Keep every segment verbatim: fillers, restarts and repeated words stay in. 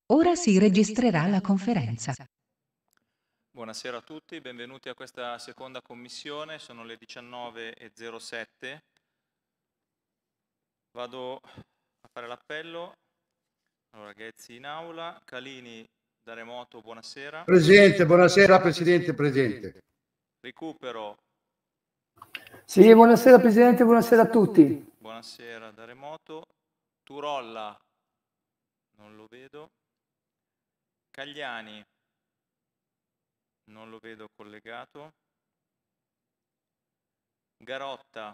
Ora si registrerà la conferenza. Buonasera a tutti, benvenuti a questa seconda commissione, sono le diciannove e zero sette. Vado a fare l'appello. Allora, Ghezzi in aula, Calini da remoto, buonasera. Presente, buonasera Presidente, presente. Recupero. Sì, buonasera Presidente, buonasera a tutti. Buonasera da remoto. Turolla, non lo vedo. Cagliani, non lo vedo collegato. Garotta,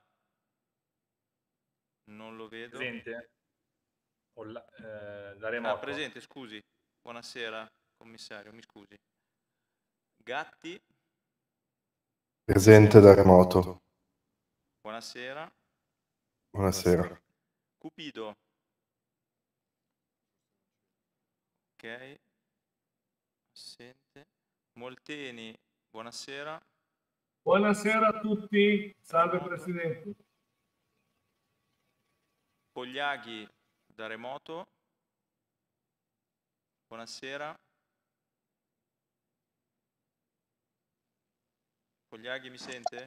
non lo vedo. Presente. La, eh, da remoto. Ah, presente, scusi. Buonasera, commissario, mi scusi. Gatti. Presente da remoto. Buonasera. Buonasera. Cupido. Ok. Assente. Molteni, buonasera. Buonasera a tutti. Salve Presidente. Pogliaghi da remoto. Buonasera. Pogliaghi mi sente?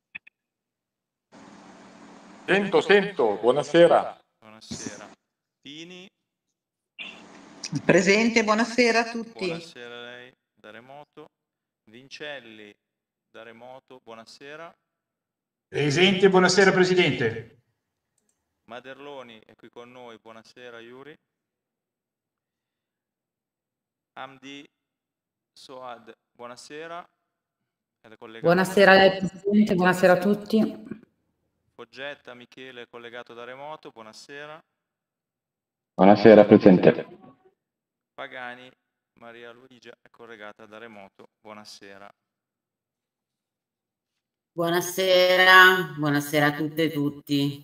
Sento, sento, buonasera. Buonasera. Pini. Presente, buonasera a tutti. Buonasera a lei da remoto. Vincelli da remoto, buonasera. Presente, buonasera Presidente. Maderloni è qui con noi, buonasera Yuri. Hamdi Soad, buonasera. Buonasera a lei Presidente, buonasera a tutti. Foggetta Michele è collegato da remoto, buonasera. Buonasera Presidente. Pagani Maria Luigia è collegata da remoto, buonasera. Buonasera, buonasera a tutte e tutti.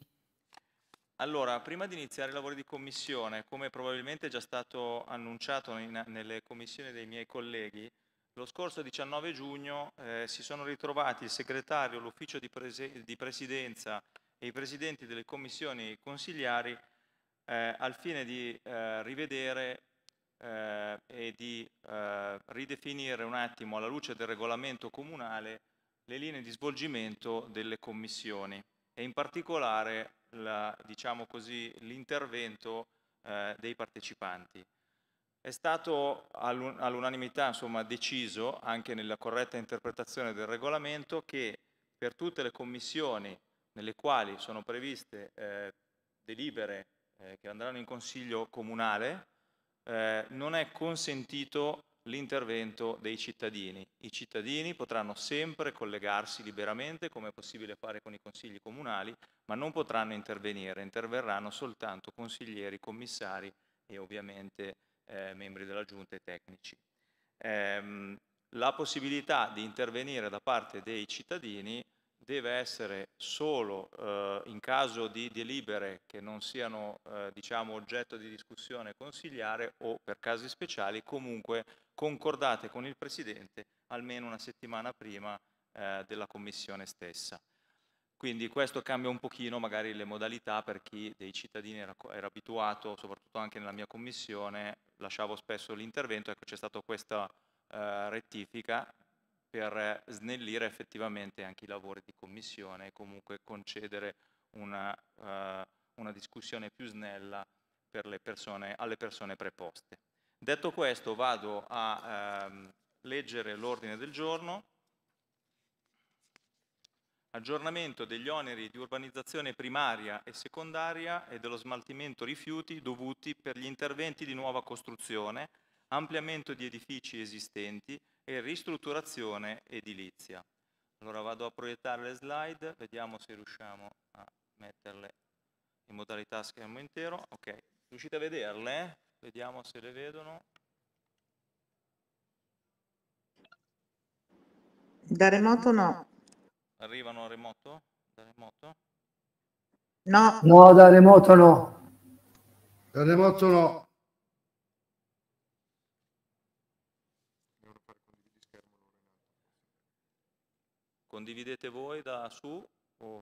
Allora, prima di iniziare i lavori di commissione, come probabilmente è già stato annunciato in, nelle commissioni dei miei colleghi, lo scorso diciannove giugno eh, si sono ritrovati il segretario, l'ufficio di, di presidenza e i presidenti delle commissioni consigliari eh, al fine di eh, rivedere eh, e di eh, ridefinire un attimo alla luce del regolamento comunale le linee di svolgimento delle commissioni e in particolare la, diciamo così, l'intervento eh, dei partecipanti. È stato all'unanimità insomma, deciso, anche nella corretta interpretazione del regolamento, che per tutte le commissioni nelle quali sono previste eh, delibere eh, che andranno in consiglio comunale, eh, non è consentito l'intervento dei cittadini. I cittadini potranno sempre collegarsi liberamente, come è possibile fare con i consigli comunali, ma non potranno intervenire, interverranno soltanto consiglieri, commissari e ovviamente eh, membri della giunta e tecnici. Ehm, la possibilità di intervenire da parte dei cittadini deve essere solo eh, in caso di delibere che non siano eh, diciamo, oggetto di discussione consigliare o per casi speciali comunque concordate con il Presidente almeno una settimana prima eh, della Commissione stessa. Quindi questo cambia un pochino magari le modalità per chi dei cittadini era, era abituato, soprattutto anche nella mia Commissione, lasciavo spesso l'intervento, ecco c'è stata questa eh, rettifica per snellire effettivamente anche i lavori di Commissione e comunque concedere una, uh, una discussione più snella per le persone, alle persone preposte. Detto questo vado a ehm, leggere l'ordine del giorno. Aggiornamento degli oneri di urbanizzazione primaria e secondaria e dello smaltimento rifiuti dovuti per gli interventi di nuova costruzione, ampliamento di edifici esistenti e ristrutturazione edilizia. Allora vado a proiettare le slide, vediamo se riusciamo a metterle in modalità schermo intero. Ok, riuscite a vederle? Vediamo se le vedono. Da remoto no. Arrivano a remoto? Da remoto? No. No, da remoto no. Da remoto no. Condividete voi da su o...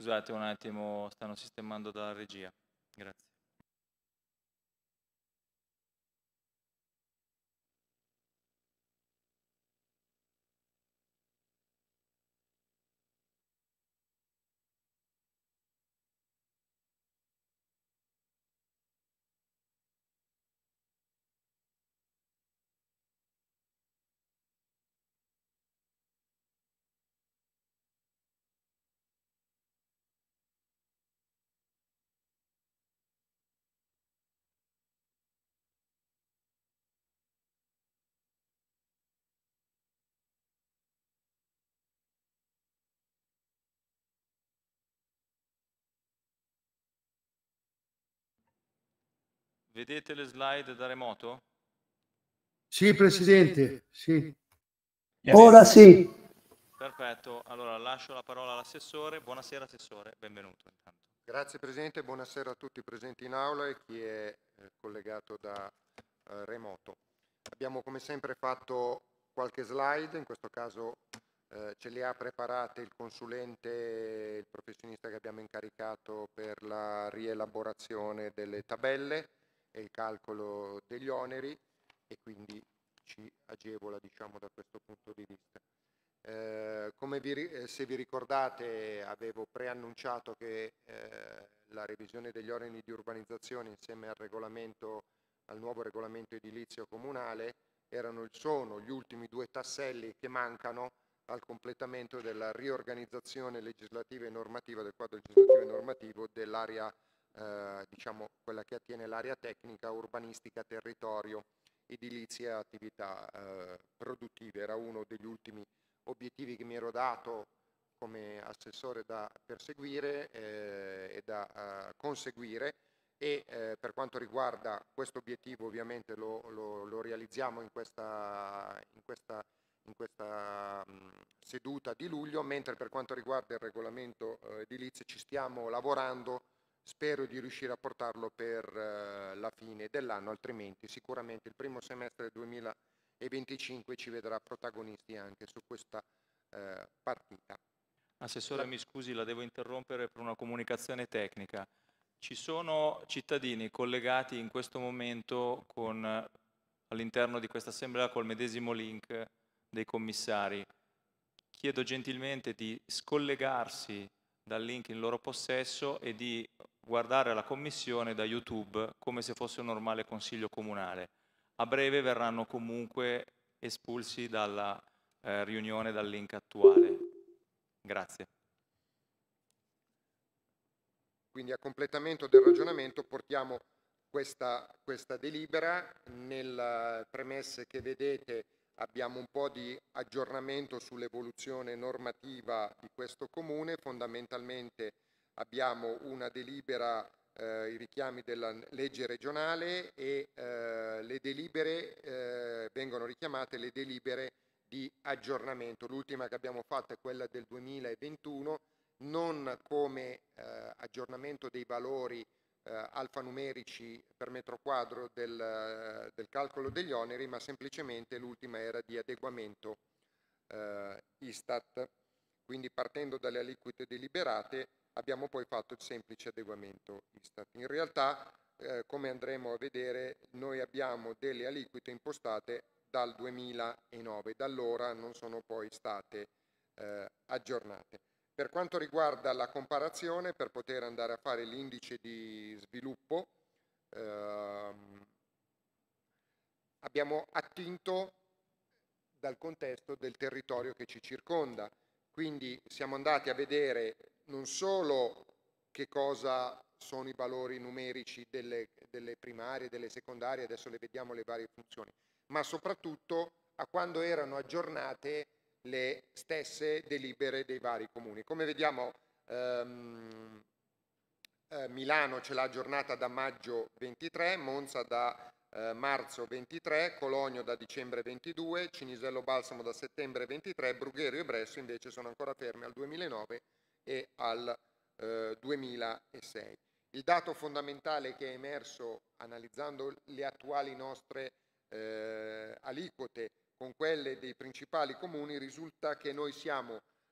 Scusate un attimo, stanno sistemando dalla regia. Grazie. Vedete le slide da remoto? Sì, Presidente, sì. Ora sì. Perfetto, allora lascio la parola all'assessore. Buonasera Assessore, benvenuto intanto. Grazie Presidente, buonasera a tutti presenti in aula e chi è eh, collegato da eh, remoto. Abbiamo come sempre fatto qualche slide, in questo caso eh, ce le ha preparate il consulente, il professionista che abbiamo incaricato per la rielaborazione delle tabelle e il calcolo degli oneri e quindi ci agevola, diciamo, da questo punto di vista. Eh, come vi, eh, se vi ricordate, avevo preannunciato che eh, la revisione degli ordini di urbanizzazione insieme al regolamento, al nuovo regolamento edilizio comunale erano, sono gli ultimi due tasselli che mancano al completamento della riorganizzazione legislativa e normativa del quadro legislativo e normativo dell'area, eh, diciamo quella che attiene l'area tecnica, urbanistica, territorio, edilizia e attività eh, produttive. Era uno degli ultimi obiettivi che mi ero dato come assessore da perseguire eh, e da uh, conseguire e eh, per quanto riguarda questo obiettivo ovviamente lo, lo, lo realizziamo in questa, in questa, in questa um, seduta di luglio, mentre per quanto riguarda il regolamento eh, edilizio ci stiamo lavorando, spero di riuscire a portarlo per eh, la fine dell'anno, altrimenti sicuramente il primo semestre del duemilaventicinque ci vedrà protagonisti anche su questa eh, partita. Assessore, mi scusi, la devo interrompere per una comunicazione tecnica. Ci sono cittadini collegati in questo momento con, all'interno di questa assemblea col medesimo link dei commissari. Chiedo gentilmente di scollegarsi dal link in loro possesso e di guardare la commissione da YouTube come se fosse un normale consiglio comunale. A breve verranno comunque espulsi dalla eh, riunione dal link attuale. Grazie. Quindi a completamento del ragionamento portiamo questa, questa delibera. Nelle premesse che vedete abbiamo un po' di aggiornamento sull'evoluzione normativa di questo comune. Fondamentalmente abbiamo una delibera, eh, i richiami della legge regionale e eh, le delibere, eh, vengono richiamate le delibere di aggiornamento. L'ultima che abbiamo fatto è quella del duemilaventuno, non come eh, aggiornamento dei valori eh, alfanumerici per metro quadro del, del calcolo degli oneri, ma semplicemente l'ultima era di adeguamento eh, Istat. Quindi partendo dalle aliquote deliberate abbiamo poi fatto il semplice adeguamento Istat. In realtà, eh, come andremo a vedere, noi abbiamo delle aliquote impostate dal duemilanove, da allora non sono poi state eh, aggiornate. Per quanto riguarda la comparazione, per poter andare a fare l'indice di sviluppo, ehm, abbiamo attinto dal contesto del territorio che ci circonda. Quindi siamo andati a vedere non solo che cosa sono i valori numerici delle, delle primarie, delle secondarie, adesso le vediamo le varie funzioni, ma soprattutto a quando erano aggiornate le stesse delibere dei vari comuni. Come vediamo ehm, eh, Milano ce l'ha aggiornata da maggio ventitré, Monza da eh, marzo ventitré, Cologno da dicembre ventidue, Cinisello Balsamo da settembre ventitré, Brugherio e Bresso invece sono ancora fermi al duemilanove e al eh, duemilasei. Il dato fondamentale che è emerso analizzando le attuali nostre eh, aliquote con quelle dei principali comuni risulta che noi siamo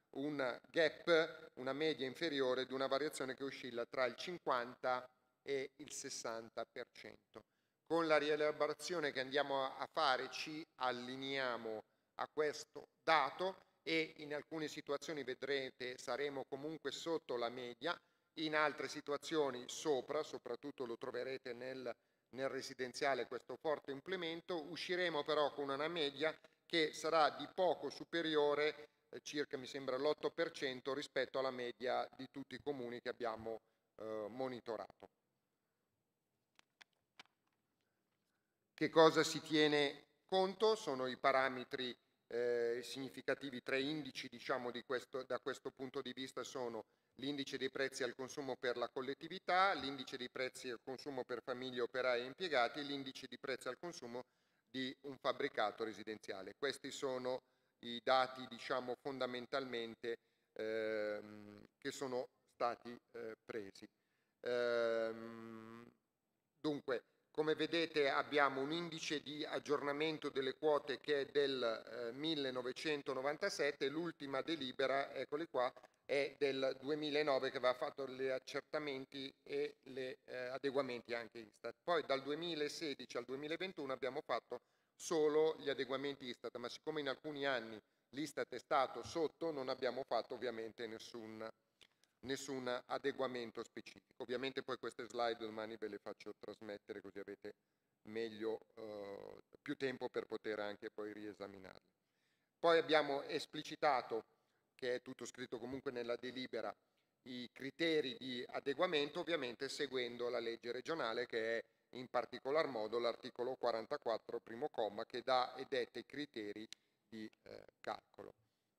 un gap, una media inferiore di una variazione che oscilla tra il cinquanta e il sessanta per cento. Con la rielaborazione che andiamo a fare ci allineiamo a questo dato e in alcune situazioni vedrete saremo comunque sotto la media, in altre situazioni sopra, soprattutto lo troverete nel, nel residenziale questo forte implemento. Usciremo però con una media che sarà di poco superiore, eh, circa mi sembra l'otto per cento rispetto alla media di tutti i comuni che abbiamo eh, monitorato. Che cosa si tiene conto? Sono i parametri eh, significativi, tre indici diciamo di questo, da questo punto di vista sono l'indice dei prezzi al consumo per la collettività, l'indice dei prezzi al consumo per famiglie, operai e impiegati e l'indice di prezzi al consumo di un fabbricato residenziale. Questi sono i dati diciamo fondamentalmente ehm, che sono stati eh, presi. Ehm, dunque, come vedete abbiamo un indice di aggiornamento delle quote che è del eh, millenovecentonovantasette, l'ultima delibera, eccoli qua, è del duemilanove che aveva fatto gli accertamenti e gli eh, adeguamenti anche Istat. Poi dal duemilasedici al duemilaventuno abbiamo fatto solo gli adeguamenti Istat, ma siccome in alcuni anni l'Istat è stato sotto non abbiamo fatto ovviamente nessun nessun adeguamento specifico. Ovviamente poi queste slide domani ve le faccio trasmettere così avete meglio, eh, più tempo per poter anche poi riesaminarle. Poi abbiamo esplicitato, che è tutto scritto comunque nella delibera, i criteri di adeguamento, ovviamente seguendo la legge regionale che è in particolar modo l'articolo quarantaquattro primo comma che dà e detta i criteri di eh, calcolo,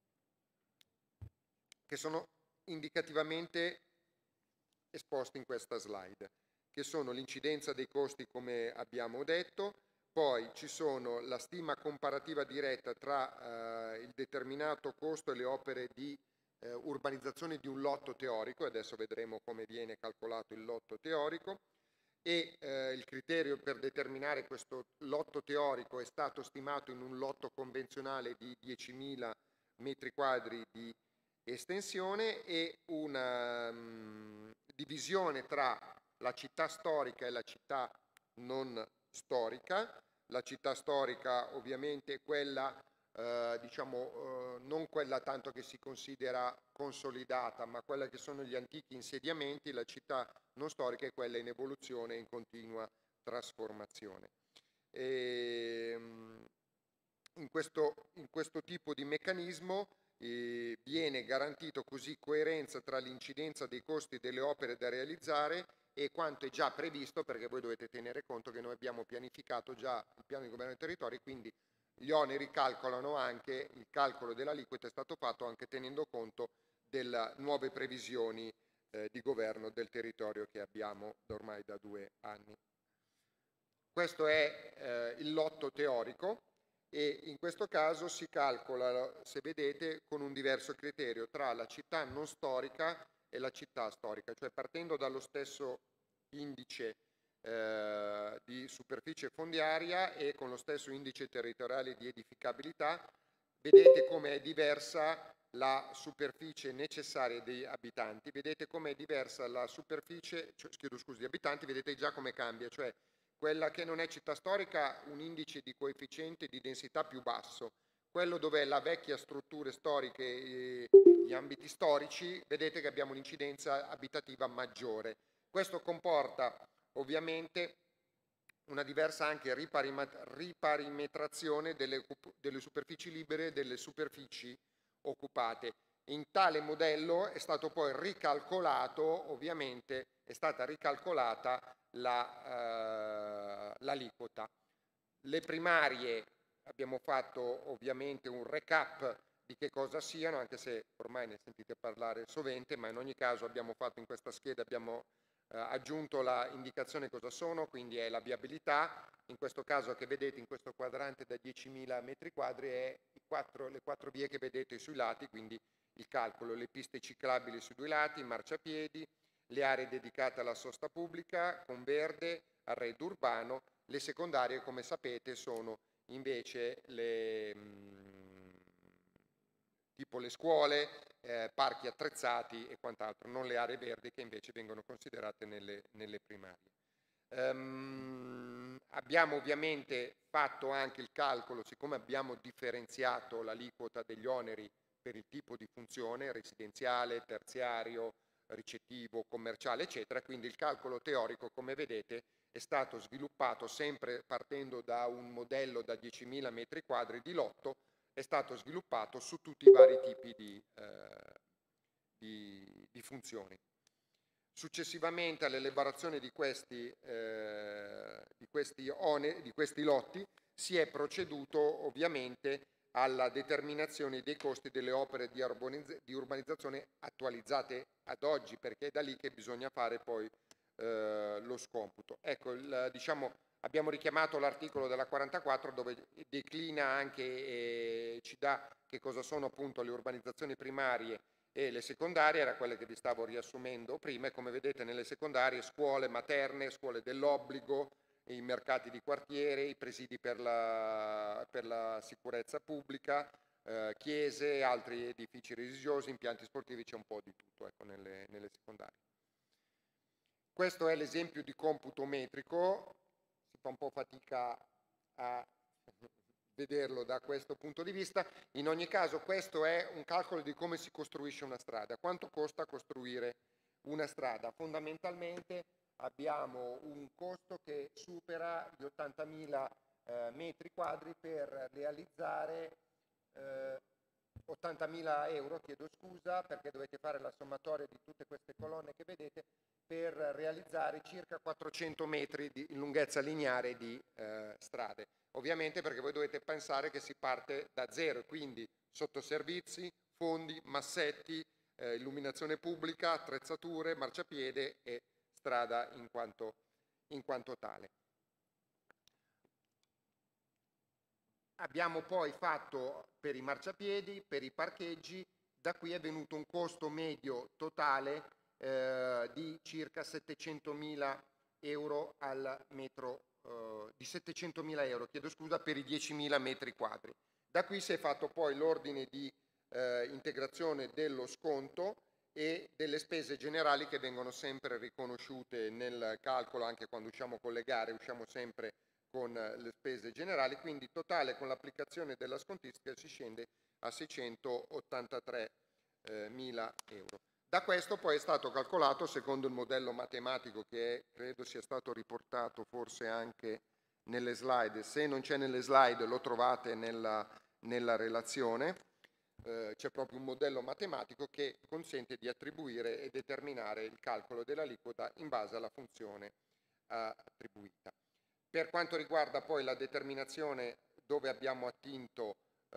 che sono indicativamente esposti in questa slide, che sono l'incidenza dei costi come abbiamo detto, poi ci sono la stima comparativa diretta tra eh, il determinato costo e le opere di eh, urbanizzazione di un lotto teorico, e adesso vedremo come viene calcolato il lotto teorico, e eh, il criterio per determinare questo lotto teorico è stato stimato in un lotto convenzionale di diecimila metri quadri di estensione e una um, divisione tra la città storica e la città non storica. La città storica ovviamente è quella, eh, diciamo, eh, non quella tanto che si considera consolidata, ma quella che sono gli antichi insediamenti. La città non storica è quella in evoluzione e in continua trasformazione. E, um, in, questo, in questo tipo di meccanismo Eh, viene garantito così coerenza tra l'incidenza dei costi delle opere da realizzare e quanto è già previsto, perché voi dovete tenere conto che noi abbiamo pianificato già il piano di governo dei territori, quindi gli oneri calcolano anche, il calcolo dell'aliquota è stato fatto anche tenendo conto delle nuove previsioni eh, di governo del territorio che abbiamo ormai da due anni. Questo è eh, il lotto teorico. E in questo caso si calcola, se vedete, con un diverso criterio tra la città non storica e la città storica, cioè partendo dallo stesso indice eh, di superficie fondiaria e con lo stesso indice territoriale di edificabilità, vedete come è diversa la superficie necessaria degli abitanti, vedete come è diversa la superficie, cioè, chiedo scusi, di abitanti, vedete già come cambia, cioè quella che non è città storica un indice di coefficiente di densità più basso, quello dove è la vecchia strutture storiche e gli ambiti storici, vedete che abbiamo un'incidenza abitativa maggiore. Questo comporta ovviamente una diversa anche riparimetrazione delle, delle superfici libere e delle superfici occupate. In tale modello è stato poi ricalcolato, ovviamente è stata ricalcolata la, uh, l'aliquota. Le primarie abbiamo fatto ovviamente un recap di che cosa siano, anche se ormai ne sentite parlare sovente, ma in ogni caso abbiamo fatto in questa scheda, abbiamo uh, aggiunto la indicazione cosa sono, quindi è la viabilità, in questo caso che vedete in questo quadrante da diecimila metri quadri è i quattro, le quattro vie che vedete sui lati, quindi il calcolo, le piste ciclabili sui due lati, marciapiedi, le aree dedicate alla sosta pubblica, con verde, arredo urbano. Le secondarie, come sapete, sono invece le mh, tipo le scuole, eh, parchi attrezzati e quant'altro, non le aree verdi che invece vengono considerate nelle, nelle primarie. Um, abbiamo ovviamente fatto anche il calcolo, siccome abbiamo differenziato l'aliquota degli oneri per il tipo di funzione, residenziale, terziario, ricettivo, commerciale, eccetera, quindi il calcolo teorico, come vedete, è stato sviluppato sempre partendo da un modello da diecimila metri quadri di lotto, è stato sviluppato su tutti i vari tipi di, eh, di, di funzioni. Successivamente all'elaborazione di questi, eh, di, questi one, di questi lotti si è proceduto ovviamente alla determinazione dei costi delle opere di, di urbanizzazione attualizzate ad oggi, perché è da lì che bisogna fare poi eh, lo scomputo. Ecco, il, diciamo, abbiamo richiamato l'articolo della quarantaquattro dove declina anche e ci dà che cosa sono appunto le urbanizzazioni primarie e le secondarie, era quelle che vi stavo riassumendo prima, e come vedete nelle secondarie scuole materne, scuole dell'obbligo, i mercati di quartiere, i presidi per la, per la sicurezza pubblica, eh, chiese, altri edifici religiosi, impianti sportivi, c'è un po' di tutto ecco, nelle, nelle secondarie. Questo è l'esempio di computo metrico, si fa un po' fatica a vederlo da questo punto di vista. In ogni caso questo è un calcolo di come si costruisce una strada, quanto costa costruire una strada. Fondamentalmente abbiamo un costo che supera gli ottantamila eh, metri quadri per realizzare eh, ottantamila euro, chiedo scusa perché dovete fare la sommatoria di tutte queste colonne che vedete, per realizzare circa quattrocento metri di lunghezza lineare di eh, strade. Ovviamente perché voi dovete pensare che si parte da zero, quindi sottoservizi, fondi, massetti, eh, illuminazione pubblica, attrezzature, marciapiede e strada in quanto, in quanto tale. Abbiamo poi fatto per i marciapiedi, per i parcheggi, da qui è venuto un costo medio totale eh, di circa settecentomila euro al metro, eh, di settecentomila euro, chiedo scusa, per i diecimila metri quadri. Da qui si è fatto poi l'ordine di eh, integrazione dello sconto e delle spese generali che vengono sempre riconosciute nel calcolo, anche quando usciamo con le gare, usciamo sempre con le spese generali, quindi totale con l'applicazione della scontistica si scende a seicentottantatremila euro. Da questo poi è stato calcolato, secondo il modello matematico che è, credo sia stato riportato forse anche nelle slide, se non c'è nelle slide lo trovate nella, nella relazione, eh, c'è proprio un modello matematico che consente di attribuire e determinare il calcolo dell'aliquota in base alla funzione eh, attribuita. Per quanto riguarda poi la determinazione dove abbiamo attinto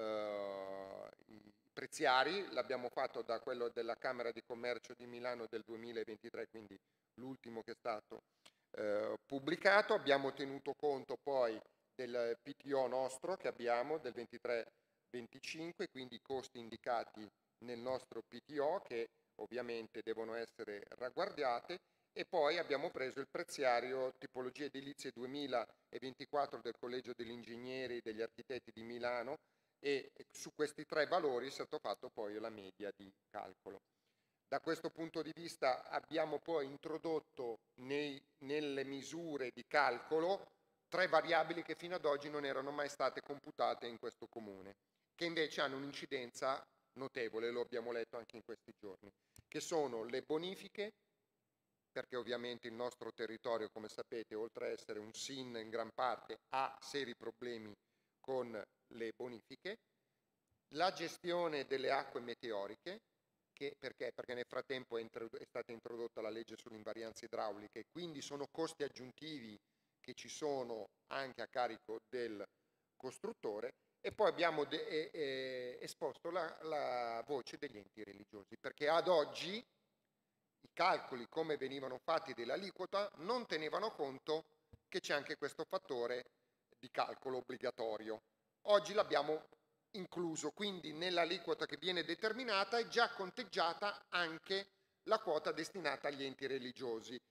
eh, i preziari, l'abbiamo fatto da quello della Camera di Commercio di Milano del duemilaventitré, quindi l'ultimo che è stato eh, pubblicato. Abbiamo tenuto conto poi del P T O nostro che abbiamo, del ventitré venticinque, quindi i costi indicati nel nostro P T O che ovviamente devono essere ragguardate. E poi abbiamo preso il preziario tipologie edilizie duemilaventiquattro del Collegio degli Ingegneri e degli Architetti di Milano e su questi tre valori è stato fatto poi la media di calcolo. Da questo punto di vista abbiamo poi introdotto nei, nelle misure di calcolo tre variabili che fino ad oggi non erano mai state computate in questo comune, che invece hanno un'incidenza notevole, lo abbiamo letto anche in questi giorni, che sono le bonifiche, perché ovviamente il nostro territorio, come sapete, oltre a essere un S I N in gran parte, ha seri problemi con le bonifiche, la gestione delle acque meteoriche, che, perché? Perché nel frattempo è, è stata introdotta la legge sulle invarianze idrauliche, e quindi sono costi aggiuntivi che ci sono anche a carico del costruttore, e poi abbiamo de, eh, eh, esposto la, la voce degli enti religiosi, perché ad oggi i calcoli come venivano fatti dell'aliquota non tenevano conto che c'è anche questo fattore di calcolo obbligatorio. Oggi l'abbiamo incluso, quindi nell'aliquota che viene determinata è già conteggiata anche la quota destinata agli enti religiosi.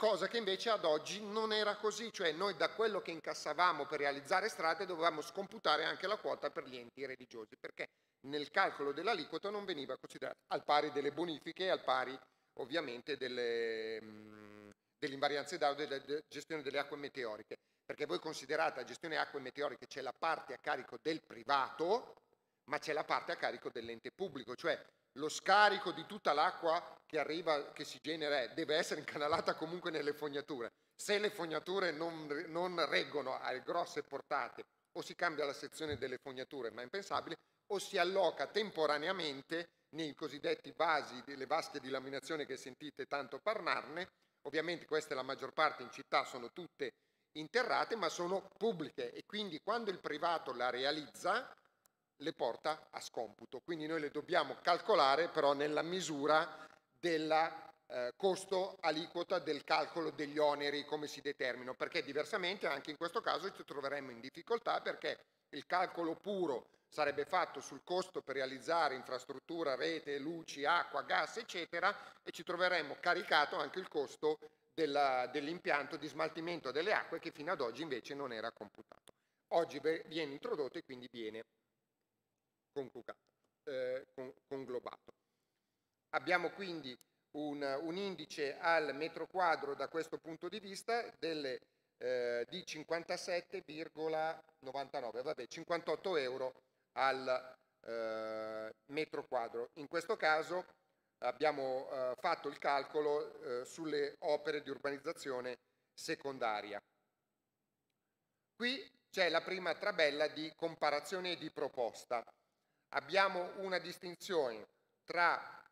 cosa che invece ad oggi non era così, cioè noi da quello che incassavamo per realizzare strade dovevamo scomputare anche la quota per gli enti religiosi, perché nel calcolo dell'aliquota non veniva considerata, al pari delle bonifiche e al pari ovviamente delle, mh, delle invarianze d'acqua, della gestione delle acque meteoriche, perché voi considerate la gestione acque meteoriche c'è la parte a carico del privato, ma c'è la parte a carico dell'ente pubblico, cioè lo scarico di tutta l'acqua che arriva, che si genera, deve essere incanalata comunque nelle fognature. Se le fognature non, non reggono a grosse portate, o si cambia la sezione delle fognature, ma è impensabile, o si alloca temporaneamente nei cosiddetti vasi, delle vasche di laminazione che sentite tanto parlarne. Ovviamente queste la maggior parte in città sono tutte interrate, ma sono pubbliche e quindi quando il privato la realizza le porta a scomputo, quindi noi le dobbiamo calcolare però nella misura del eh, costo aliquota del calcolo degli oneri, come si determinano, perché diversamente anche in questo caso ci troveremmo in difficoltà, perché il calcolo puro sarebbe fatto sul costo per realizzare infrastruttura, rete, luci, acqua, gas, eccetera, e ci troveremmo caricato anche il costo della, dell'impianto di smaltimento delle acque che fino ad oggi invece non era computato. Oggi viene introdotto e quindi viene Eh, conglobato. Abbiamo quindi un, un indice al metro quadro da questo punto di vista delle, eh, di cinquantasette virgola novantanove, vabbè, cinquantotto euro al eh, metro quadro. In questo caso abbiamo eh, fatto il calcolo eh, sulle opere di urbanizzazione secondaria. Qui c'è la prima tabella di comparazione e di proposta. Abbiamo una distinzione tra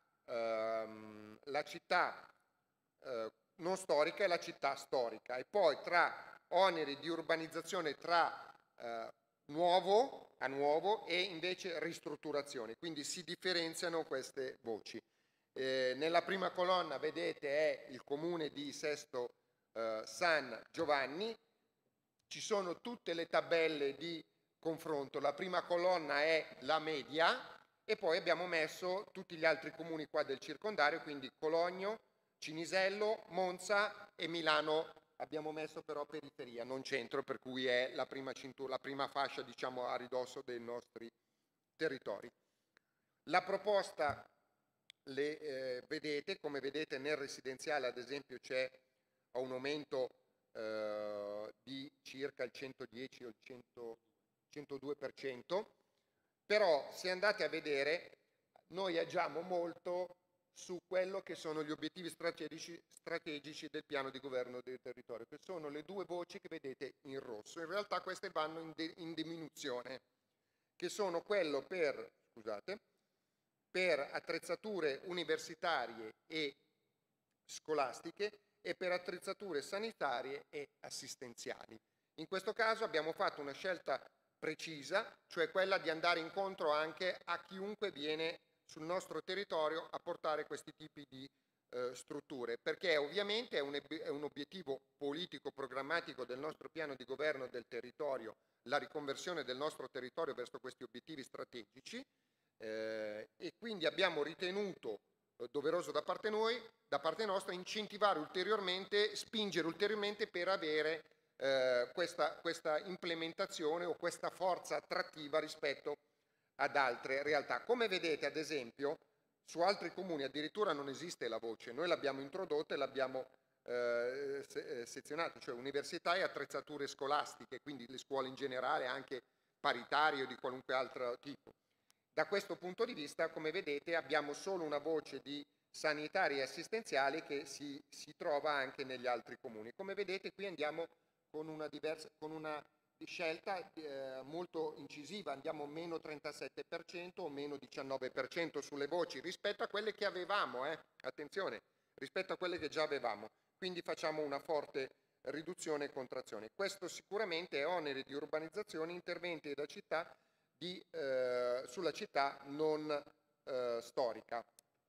ehm, la città eh, non storica e la città storica e poi tra oneri di urbanizzazione tra eh, nuovo a nuovo e invece ristrutturazione, quindi si differenziano queste voci. Eh, nella prima colonna vedete è il comune di Sesto eh, San Giovanni, ci sono tutte le tabelle di confronto, la prima colonna è la media e poi abbiamo messo tutti gli altri comuni qua del circondario, quindi Cologno, Cinisello, Monza e Milano, abbiamo messo però periferia, non centro, per cui è la prima, cintura, la prima fascia diciamo a ridosso dei nostri territori. La proposta le eh, vedete, come vedete nel residenziale ad esempio c'è un aumento eh, di circa il centodieci o il cento centodue per cento, però se andate a vedere noi agiamo molto su quello che sono gli obiettivi strategici, strategici del piano di governo del territorio, che sono le due voci che vedete in rosso. In realtà queste vanno in, de, in diminuzione, che sono quello per, scusate, per attrezzature universitarie e scolastiche e per attrezzature sanitarie e assistenziali. In questo caso abbiamo fatto una scelta precisa, cioè quella di andare incontro anche a chiunque viene sul nostro territorio a portare questi tipi di eh, strutture, perché ovviamente è un, è un obiettivo politico programmatico del nostro piano di governo del territorio, la riconversione del nostro territorio verso questi obiettivi strategici eh, e quindi abbiamo ritenuto eh, doveroso da parte, noi, da parte nostra incentivare ulteriormente, spingere ulteriormente per avere Eh, questa, questa implementazione o questa forza attrattiva rispetto ad altre realtà. Come vedete ad esempio su altri comuni addirittura non esiste la voce, noi l'abbiamo introdotta e l'abbiamo eh, se, sezionata, cioè università e attrezzature scolastiche, quindi le scuole in generale anche paritarie o di qualunque altro tipo. Da questo punto di vista come vedete abbiamo solo una voce di sanitarie e assistenziali che si, si trova anche negli altri comuni. Come vedete qui andiamo con una, diversa, con una scelta eh, molto incisiva, andiamo meno trentasette per cento o meno diciannove per cento sulle voci rispetto a quelle che avevamo, eh? attenzione, rispetto a quelle che già avevamo, quindi facciamo una forte riduzione e contrazione. Questo sicuramente è onere di urbanizzazione, interventi da città di, eh, sulla città non eh, storica.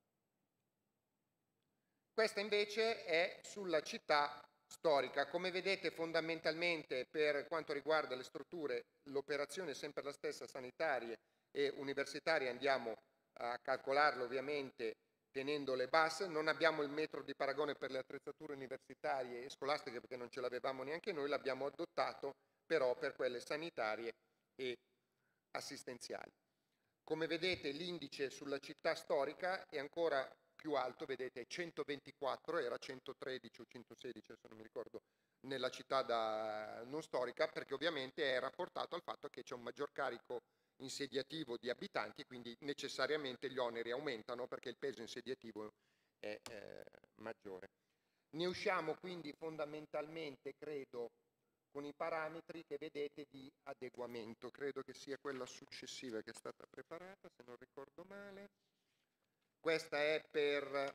Questa invece è sulla città storica. Come vedete fondamentalmente per quanto riguarda le strutture l'operazione è sempre la stessa, sanitarie e universitarie, andiamo a calcolarlo ovviamente tenendole basse. Non abbiamo il metro di paragone per le attrezzature universitarie e scolastiche perché non ce l'avevamo neanche noi, l'abbiamo adottato però per quelle sanitarie e assistenziali. Come vedete l'indice sulla città storica è ancora più alto, vedete centoventiquattro, era centotredici o centosedici, adesso non mi ricordo, nella città da non storica, perché ovviamente è rapportato al fatto che c'è un maggior carico insediativo di abitanti, quindi necessariamente gli oneri aumentano perché il peso insediativo è eh, maggiore. Ne usciamo quindi fondamentalmente, credo, con i parametri che vedete di adeguamento. Credo che sia quella successiva che è stata preparata, se non ricordo male. Questa è per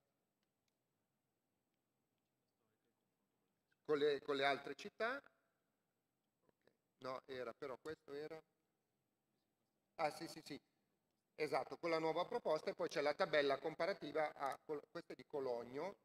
con le, con le altre città. No, era però questo era ah sì sì sì esatto, con la nuova proposta, e poi c'è la tabella comparativa a questa è di Cologno,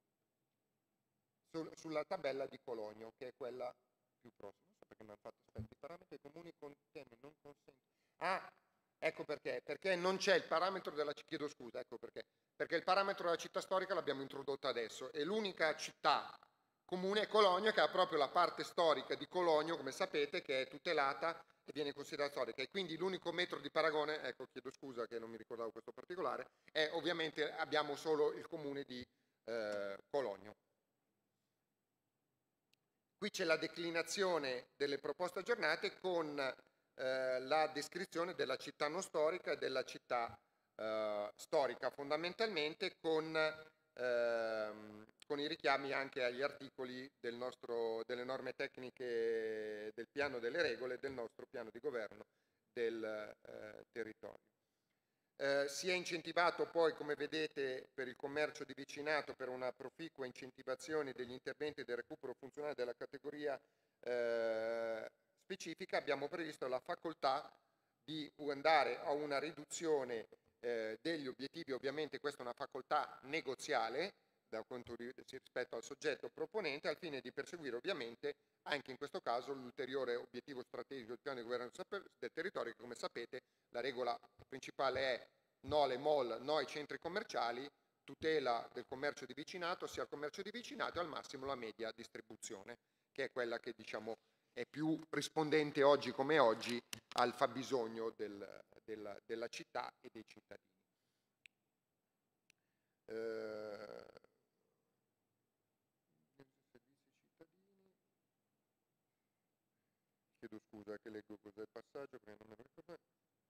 sul, sulla tabella di Cologno, che è quella più prossima. Non so perché mi hanno fatto aspetti, i parametri comuni con temi non consentono. Ah, ecco perché, perché non c'è il parametro della città, chiedo scusa, ecco perché, perché il parametro della città storica l'abbiamo introdotto adesso, e l'unica città comune è Cologno, che ha proprio la parte storica di Cologno, come sapete, che è tutelata e viene considerata storica, e quindi l'unico metro di paragone, ecco chiedo scusa che non mi ricordavo questo particolare, è ovviamente abbiamo solo il comune di eh, Cologno. Qui c'è la declinazione delle proposte aggiornate con eh, la descrizione della città non storica e della città eh, storica, fondamentalmente con, ehm, con i richiami anche agli articoli del nostro, delle norme tecniche del piano delle regole del nostro piano di governo del eh, territorio. Eh, si è incentivato poi, come vedete, per il commercio di vicinato, per una proficua incentivazione degli interventi del recupero funzionale della categoria eh, specifica. Abbiamo previsto la facoltà di andare a una riduzione eh, degli obiettivi, ovviamente questa è una facoltà negoziale da quanto rispetto al soggetto proponente, al fine di perseguire ovviamente anche in questo caso l'ulteriore obiettivo strategico del piano di governo del territorio, che come sapete la regola principale è no alle mall, no ai centri commerciali, tutela del commercio di vicinato, sia il commercio di vicinato e al massimo la media distribuzione, che è quella che diciamo è più rispondente oggi come oggi al fabbisogno del, della, della città e dei cittadini. Eh, Chiedo scusa che leggo cos'è il passaggio perché non me lo ricordo.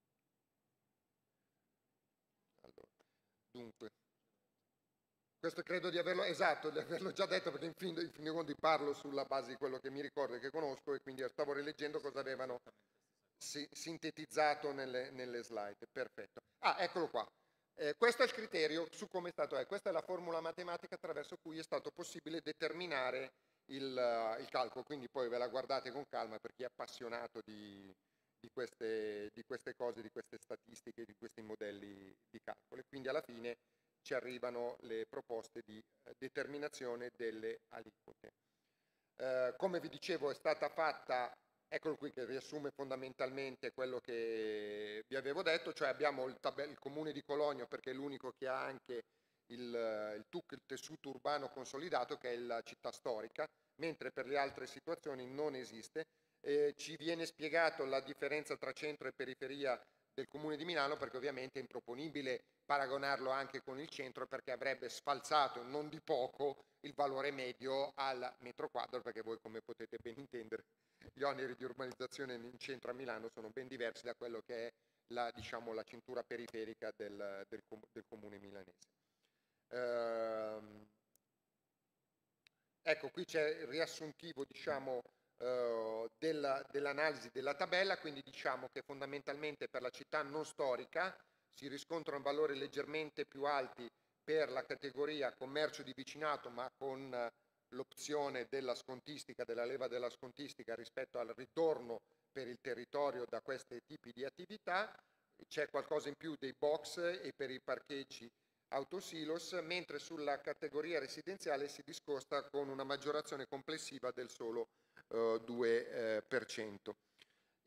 Allora, dunque, questo credo di averlo, esatto, di averlo già detto perché in fin, in fin dei conti parlo sulla base di quello che mi ricordo e che conosco, e quindi stavo rileggendo cosa avevano si, sintetizzato nelle, nelle slide. Perfetto. Ah, eccolo qua. Eh, questo è il criterio su come è stato, eh, questa è la formula matematica attraverso cui è stato possibile determinare il, uh, il calcolo, quindi poi ve la guardate con calma per chi è appassionato di, di, queste, di queste cose, di queste statistiche, di questi modelli di calcolo. E quindi alla fine ci arrivano le proposte di eh, determinazione delle aliquote. Eh, come vi dicevo è stata fatta, eccolo qui che riassume fondamentalmente quello che vi avevo detto, cioè abbiamo il, il comune di Cologno perché è l'unico che ha anche il, il T U C, il tessuto urbano consolidato, che è la città storica, mentre per le altre situazioni non esiste. Eh, ci viene spiegato la differenza tra centro e periferia del comune di Milano, perché ovviamente è improponibile paragonarlo anche con il centro, perché avrebbe sfalsato non di poco il valore medio al metro quadro, perché voi, come potete ben intendere, gli oneri di urbanizzazione in centro a Milano sono ben diversi da quello che è la, diciamo, la cintura periferica del, del, del comune milanese. Ehm, ecco, qui c'è il riassuntivo, diciamo, eh, della, dell'analisi della tabella, quindi diciamo che fondamentalmente per la città non storica si riscontrano valori leggermente più alti per la categoria commercio di vicinato, ma con l'opzione della scontistica, della leva della scontistica rispetto al ritorno per il territorio da questi tipi di attività. C'è qualcosa in più dei box e per i parcheggi autosilos, mentre sulla categoria residenziale si discosta con una maggiorazione complessiva del solo eh, due per cento.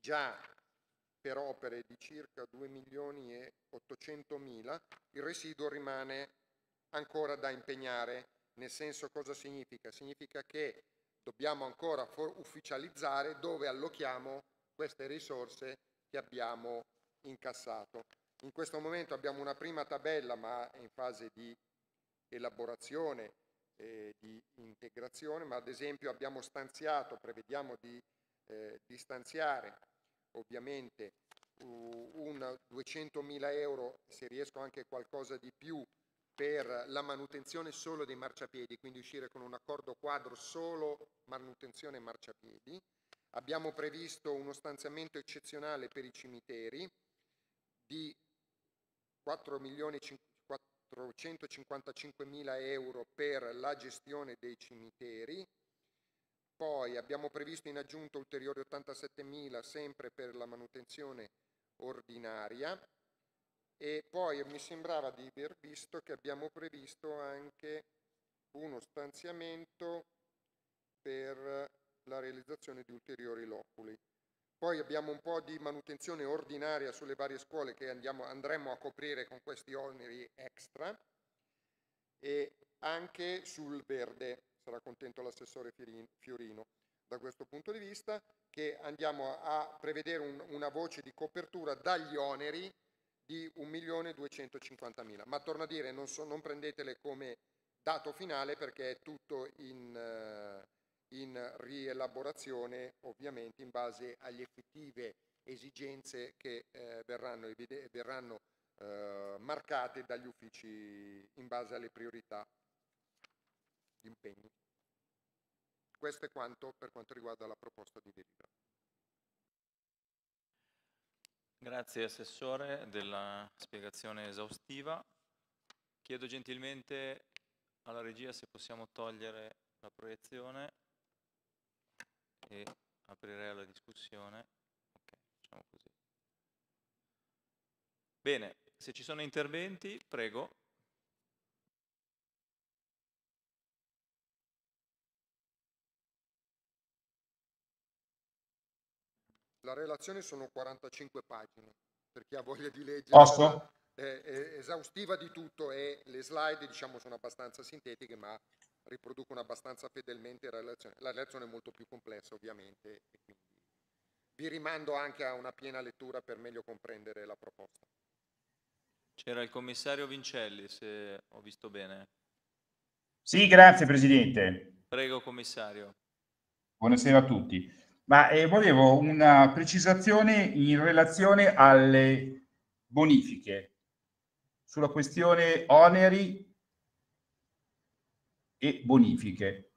già per opere di circa due milioni e ottocentomila, il residuo rimane ancora da impegnare. Nel senso, cosa significa? Significa che dobbiamo ancora ufficializzare dove allochiamo queste risorse che abbiamo incassato. In questo momento abbiamo una prima tabella, ma è in fase di elaborazione e di integrazione, ma ad esempio abbiamo stanziato, prevediamo di, eh, di stanziare ovviamente uh, un duecentomila euro, se riesco anche qualcosa di più, per la manutenzione solo dei marciapiedi, quindi uscire con un accordo quadro solo manutenzione marciapiedi. Abbiamo previsto uno stanziamento eccezionale per i cimiteri di quattro milioni quattrocentocinquantacinquemila euro per la gestione dei cimiteri. Poi abbiamo previsto in aggiunta ulteriori ottantasettemila sempre per la manutenzione ordinaria. E poi mi sembrava di aver visto che abbiamo previsto anche uno stanziamento per la realizzazione di ulteriori loculi. Poi abbiamo un po' di manutenzione ordinaria sulle varie scuole che andiamo, andremo a coprire con questi oneri extra, e anche sul verde sarà contento l'assessore Fiorino da questo punto di vista, che andiamo a prevedere un, una voce di copertura dagli oneri di un milione duecentocinquantamila, ma torno a dire, non, so, non prendetele come dato finale, perché è tutto in, uh, in rielaborazione, ovviamente in base alle effettive esigenze che eh, verranno, verranno uh, marcate dagli uffici in base alle priorità di impegni. Questo è quanto per quanto riguarda la proposta di delibera. Grazie Assessore della spiegazione esaustiva. Chiedo gentilmente alla regia se possiamo togliere la proiezione e aprirei alla discussione. Ok, facciamo così. Bene, se ci sono interventi, prego. La relazione sono quarantacinque pagine, per chi ha voglia di leggere. Posso? È, è esaustiva di tutto, e le slide, diciamo, sono abbastanza sintetiche, ma riproducono abbastanza fedelmente la relazione. La relazione è molto più complessa, ovviamente, e quindi vi rimando anche a una piena lettura per meglio comprendere la proposta. C'era il commissario Vincelli, se ho visto bene. Sì, grazie Presidente. Prego commissario. Buonasera a tutti. Ma eh, volevo una precisazione in relazione alle bonifiche, sulla questione oneri e bonifiche.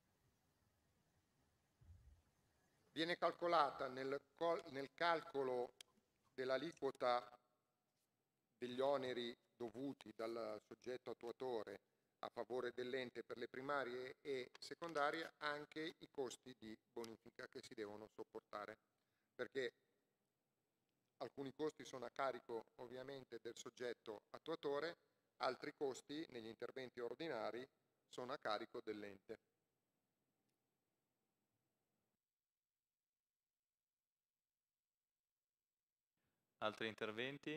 Viene calcolata nel, nel calcolo dell'aliquota degli oneri dovuti dal soggetto attuatore a favore dell'ente per le primarie e secondarie anche i costi di bonifica che si devono sopportare, perché alcuni costi sono a carico ovviamente del soggetto attuatore, altri costi negli interventi ordinari sono a carico dell'ente. Altri interventi?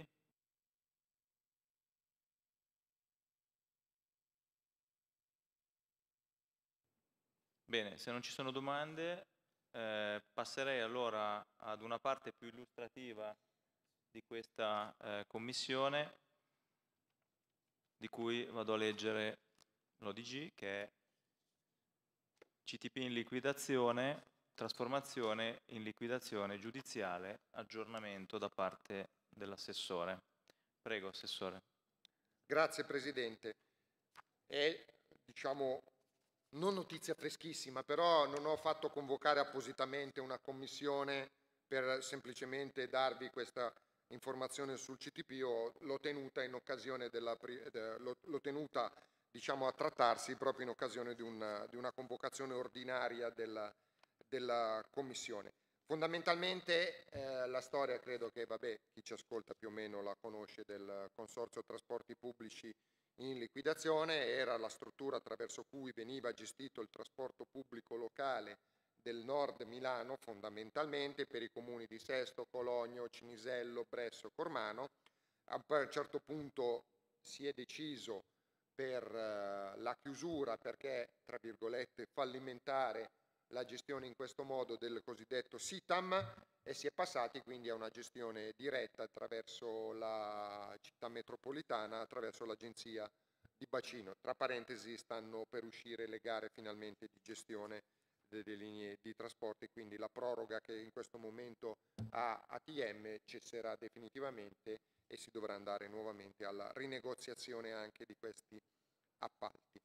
Bene, se non ci sono domande, eh, passerei allora ad una parte più illustrativa di questa eh, commissione, di cui vado a leggere l'O D G, che è C T P in liquidazione, trasformazione in liquidazione giudiziale, aggiornamento da parte dell'assessore. Prego, Assessore. Grazie Presidente. È, diciamo, non notizia freschissima, però non ho fatto convocare appositamente una commissione per semplicemente darvi questa informazione sul C T P. L'ho tenuta in occasione della l'ho tenuta diciamo a trattarsi proprio in occasione di una, di una convocazione ordinaria della, della commissione. Fondamentalmente eh, la storia, credo che vabbè, chi ci ascolta più o meno la conosce, del Consorzio Trasporti Pubblici in liquidazione. Era la struttura attraverso cui veniva gestito il trasporto pubblico locale del nord Milano fondamentalmente, per i comuni di Sesto, Cologno, Cinisello, Bresso, Cormano. A un certo punto si è deciso per uh, la chiusura perché, tra virgolette, fallimentare la gestione in questo modo del cosiddetto SITAM, e si è passati quindi a una gestione diretta attraverso la città metropolitana, attraverso l'agenzia di bacino. Tra parentesi, stanno per uscire le gare finalmente di gestione delle linee di trasporto, quindi la proroga che in questo momento ha A T M cesserà definitivamente e si dovrà andare nuovamente alla rinegoziazione anche di questi appalti.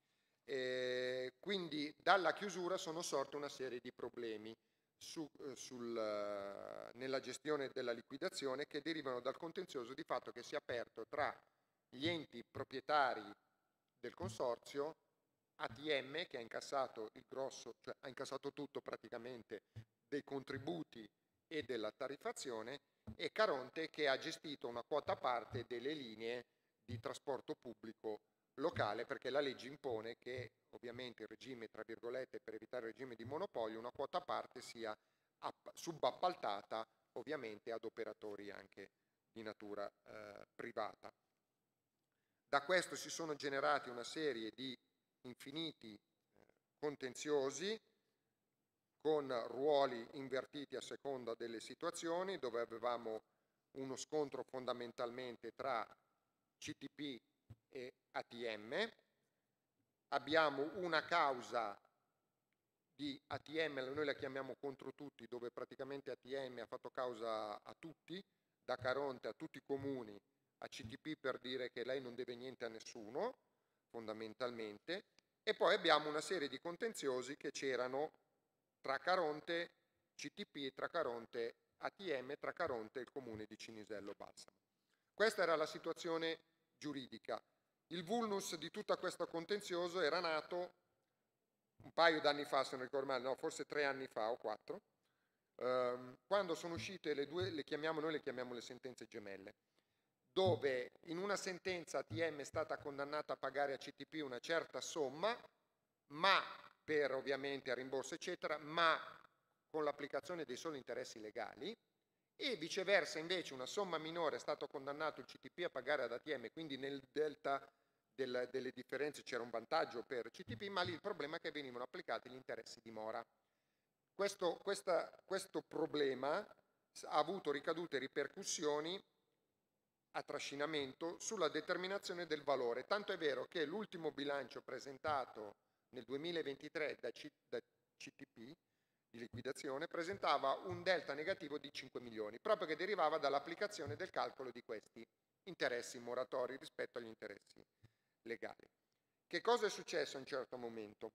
E quindi dalla chiusura sono sorte una serie di problemi su, sul, nella gestione della liquidazione, che derivano dal contenzioso di fatto che si è aperto tra gli enti proprietari del consorzio, A T M che ha incassato il grosso, cioè ha incassato tutto praticamente dei contributi e della tariffazione, e Caronte che ha gestito una quota parte delle linee di trasporto pubblico locale, perché la legge impone che ovviamente il regime, tra virgolette, per evitare il regime di monopolio, una quota parte sia subappaltata ovviamente ad operatori anche di natura eh, privata. Da questo si sono generati una serie di infiniti eh, contenziosi con ruoli invertiti a seconda delle situazioni, dove avevamo uno scontro fondamentalmente tra C T P e A T M. Abbiamo una causa di A T M, noi la chiamiamo contro tutti, dove praticamente A T M ha fatto causa a tutti, da Caronte a tutti i comuni, a C T P per dire che lei non deve niente a nessuno, fondamentalmente, e poi abbiamo una serie di contenziosi che c'erano tra Caronte, C T P, tra Caronte, A T M, tra Caronte e il comune di Cinisello Balsamo. Questa era la situazione giuridica. Il vulnus di tutto questo contenzioso era nato un paio d'anni fa, se non ricordo male, no, forse tre anni fa o quattro, ehm, quando sono uscite le due, le chiamiamo, noi le chiamiamo le sentenze gemelle, dove in una sentenza A T M è stata condannata a pagare a C T P una certa somma, ma per ovviamente a rimborso eccetera, ma con l'applicazione dei soli interessi legali, e viceversa invece una somma minore è stato condannato il C T P a pagare ad A T M, quindi nel delta del, delle differenze c'era un vantaggio per C T P, ma lì il problema è che venivano applicati gli interessi di mora. Questo, questa, questo problema ha avuto ricadute e ripercussioni a trascinamento sulla determinazione del valore, tanto è vero che l'ultimo bilancio presentato nel duemilaventitré da, C, da C T P di liquidazione presentava un delta negativo di cinque milioni, proprio che derivava dall'applicazione del calcolo di questi interessi moratori rispetto agli interessi legali. Che cosa è successo a un certo momento?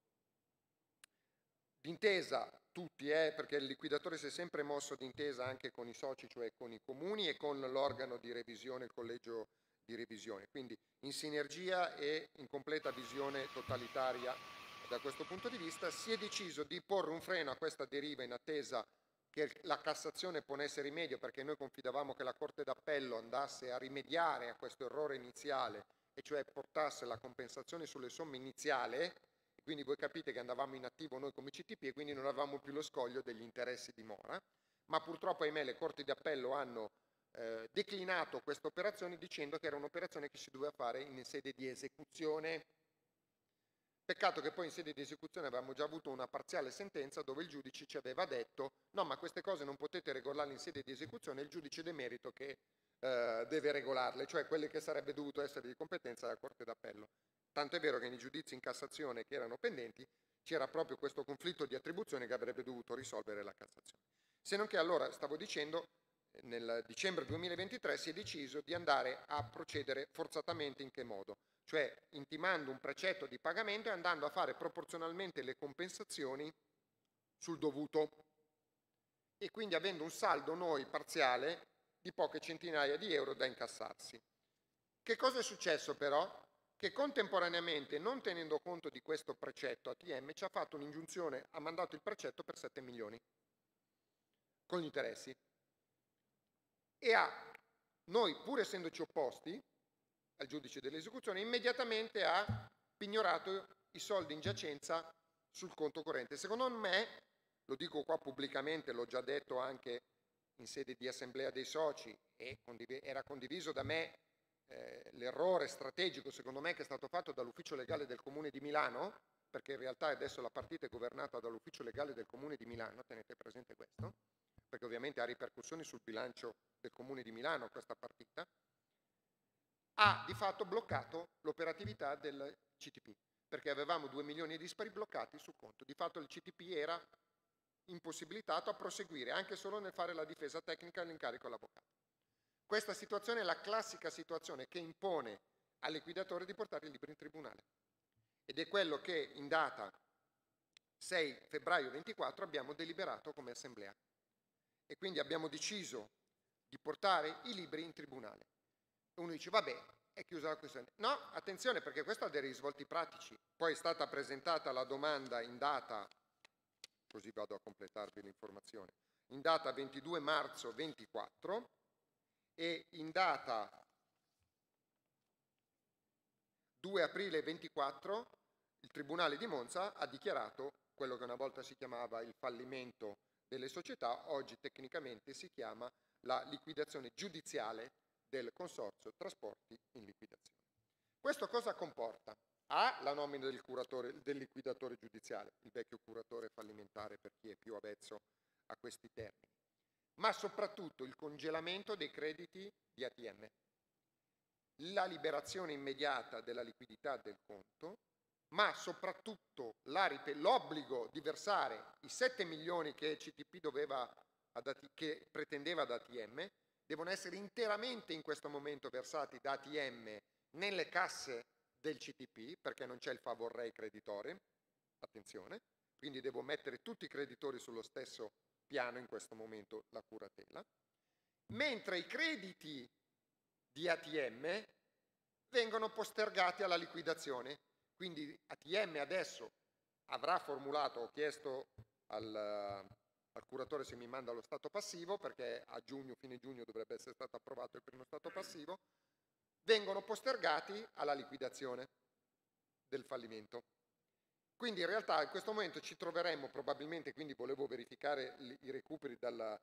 D'intesa tutti, eh, perché il liquidatore si è sempre mosso d'intesa anche con i soci, cioè con i comuni e con l'organo di revisione, il collegio di revisione, quindi in sinergia e in completa visione totalitaria. Da questo punto di vista si è deciso di porre un freno a questa deriva in attesa che la Cassazione ponesse rimedio, perché noi confidavamo che la Corte d'Appello andasse a rimediare a questo errore iniziale, e cioè portasse la compensazione sulle somme iniziali, e quindi voi capite che andavamo in attivo noi come C T P e quindi non avevamo più lo scoglio degli interessi di mora, ma purtroppo ahimè le Corti d'Appello hanno eh, declinato questa operazione dicendo che era un'operazione che si doveva fare in sede di esecuzione. Peccato che poi in sede di esecuzione avevamo già avuto una parziale sentenza dove il giudice ci aveva detto no, ma queste cose non potete regolarle in sede di esecuzione, è il giudice demerito che eh, deve regolarle, cioè quelle che sarebbe dovuto essere di competenza della Corte d'Appello. Tanto è vero che nei giudizi in Cassazione che erano pendenti c'era proprio questo conflitto di attribuzione che avrebbe dovuto risolvere la Cassazione. Se non che allora, stavo dicendo, nel dicembre duemilaventitré si è deciso di andare a procedere forzatamente. In che modo? Cioè intimando un precetto di pagamento e andando a fare proporzionalmente le compensazioni sul dovuto, e quindi avendo un saldo noi parziale di poche centinaia di euro da incassarsi. Che cosa è successo però? Che contemporaneamente, non tenendo conto di questo precetto, A T M ci ha fatto un'ingiunzione, ha mandato il precetto per sette milioni con gli interessi, e ha, noi pur essendoci opposti al giudice dell'esecuzione, immediatamente ha pignorato i soldi in giacenza sul conto corrente. Secondo me lo dico qua pubblicamente, l'ho già detto anche in sede di assemblea dei soci e condiv- era condiviso da me eh, l'errore strategico secondo me che è stato fatto dall'ufficio legale del Comune di Milano, perché in realtà adesso la partita è governata dall'ufficio legale del Comune di Milano, tenete presente questo, perché ovviamente ha ripercussioni sul bilancio del Comune di Milano questa partita, ha di fatto bloccato l'operatività del C T P, perché avevamo due milioni dispari bloccati sul conto. Di fatto il C T P era impossibilitato a proseguire anche solo nel fare la difesa tecnica all'incarico all'avvocato. Questa situazione è la classica situazione che impone al liquidatore di portare i libri in tribunale ed è quello che in data sei febbraio ventiquattro abbiamo deliberato come assemblea e quindi abbiamo deciso di portare i libri in tribunale. Uno dice vabbè, è chiusa la questione. No, attenzione, perché questo ha dei risvolti pratici. Poi è stata presentata la domanda in data, così vado a completarvi l'informazione, in data ventidue marzo ventiquattro e in data due aprile ventiquattro il Tribunale di Monza ha dichiarato quello che una volta si chiamava il fallimento delle società, oggi tecnicamente si chiama la liquidazione giudiziale del Consorzio Trasporti in liquidazione. Questo cosa comporta? A. La nomina del, curatore, del liquidatore giudiziale, il vecchio curatore fallimentare per chi è più avvezzo a questi termini, ma soprattutto il congelamento dei crediti di A T M, la liberazione immediata della liquidità del conto, ma soprattutto l'obbligo di versare i sette milioni che C T P doveva ad A T, che pretendeva ad A T M, devono essere interamente in questo momento versati da A T M nelle casse del C T P, perché non c'è il favor rei creditore, attenzione, quindi devo mettere tutti i creditori sullo stesso piano in questo momento la curatela, mentre i crediti di A T M vengono postergati alla liquidazione, quindi A T M adesso avrà formulato, ho chiesto al, al curatore se mi manda lo stato passivo, perché a giugno, fine giugno dovrebbe essere stato approvato il primo stato passivo, vengono postergati alla liquidazione del fallimento. Quindi in realtà in questo momento ci troveremmo probabilmente, quindi volevo verificare i recuperi dalla,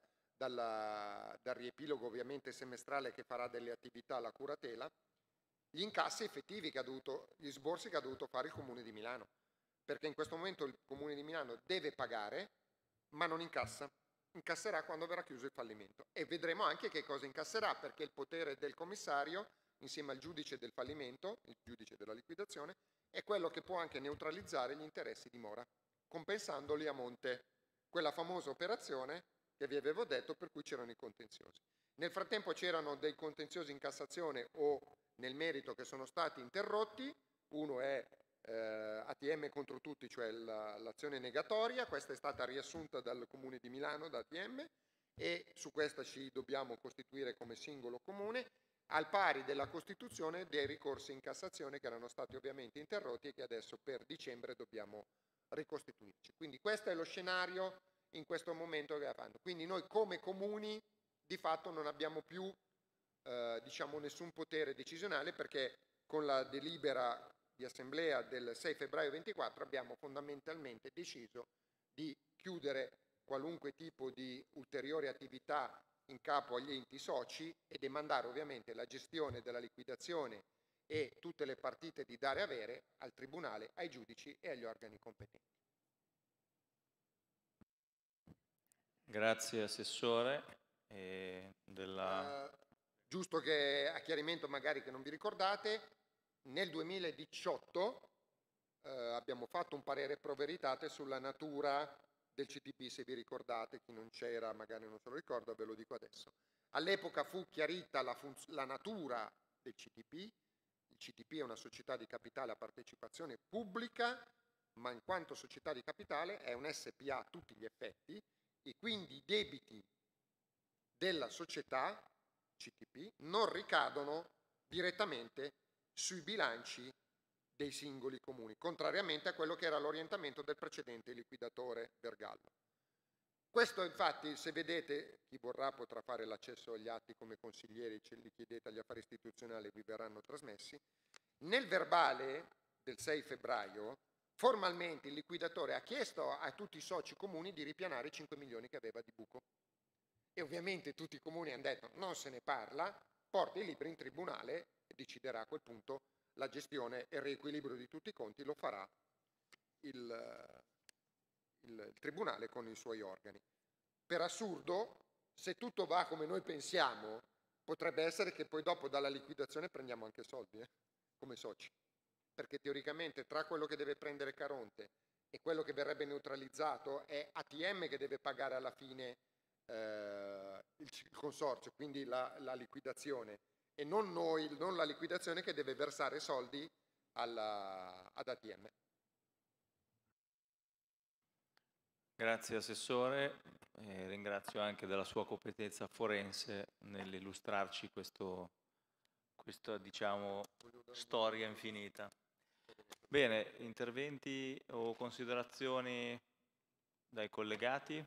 dalla, dal riepilogo ovviamente semestrale che farà delle attività la curatela, gli incassi effettivi che ha dovuto, gli sborsi che ha dovuto fare il Comune di Milano, perché in questo momento il Comune di Milano deve pagare ma non incassa, incasserà quando verrà chiuso il fallimento e vedremo anche che cosa incasserà, perché il potere del commissario insieme al giudice del fallimento, il giudice della liquidazione, è quello che può anche neutralizzare gli interessi di mora, compensandoli a monte, quella famosa operazione che vi avevo detto per cui c'erano i contenziosi. Nel frattempo c'erano dei contenziosi in Cassazione o nel merito che sono stati interrotti, uno è eh, A T M contro tutti, cioè la, l'azione negatoria, questa è stata riassunta dal Comune di Milano da A T M e su questa ci dobbiamo costituire come singolo comune, al pari della costituzione dei ricorsi in Cassazione che erano stati ovviamente interrotti e che adesso per dicembre dobbiamo ricostituirci. Quindi questo è lo scenario in questo momento che fanno. Quindi noi come comuni di fatto non abbiamo più eh, diciamo nessun potere decisionale, perché con la delibera di assemblea del sei febbraio ventiquattro abbiamo fondamentalmente deciso di chiudere qualunque tipo di ulteriore attività in capo agli enti soci e demandare ovviamente la gestione della liquidazione e tutte le partite di dare e avere al Tribunale, ai giudici e agli organi competenti. Grazie Assessore. E della... uh, giusto che a chiarimento magari che non vi ricordate, nel duemiladiciotto uh, abbiamo fatto un parere pro veritate sulla natura del C T P, se vi ricordate, chi non c'era magari non se lo ricorda, ve lo dico adesso. All'epoca fu chiarita la, la natura del C T P. Il C T P è una società di capitale a partecipazione pubblica, ma in quanto società di capitale è un S P A a tutti gli effetti e quindi i debiti della società C T P non ricadono direttamente sui bilanci dei singoli comuni, contrariamente a quello che era l'orientamento del precedente liquidatore Vergallo. Questo infatti, se vedete, chi vorrà potrà fare l'accesso agli atti come consiglieri, ce li chiedete agli affari istituzionali, vi verranno trasmessi. Nel verbale del sei febbraio formalmente il liquidatore ha chiesto a tutti i soci comuni di ripianare i cinque milioni che aveva di buco. E ovviamente tutti i comuni hanno detto non se ne parla, porta i libri in tribunale e deciderà a quel punto la gestione e il riequilibrio di tutti i conti, lo farà il, il, il tribunale con i suoi organi. Per assurdo, se tutto va come noi pensiamo, potrebbe essere che poi dopo dalla liquidazione prendiamo anche soldi, eh, come soci. Perché teoricamente tra quello che deve prendere Caronte e quello che verrebbe neutralizzato è A T M che deve pagare alla fine eh, il, il consorzio, quindi la, la liquidazione, e non noi, non la liquidazione che deve versare soldi alla, ad A T M. Grazie Assessore, e ringrazio anche della sua competenza forense nell'illustrarci questo, questa diciamo storia infinita. Bene, interventi o considerazioni dai collegati?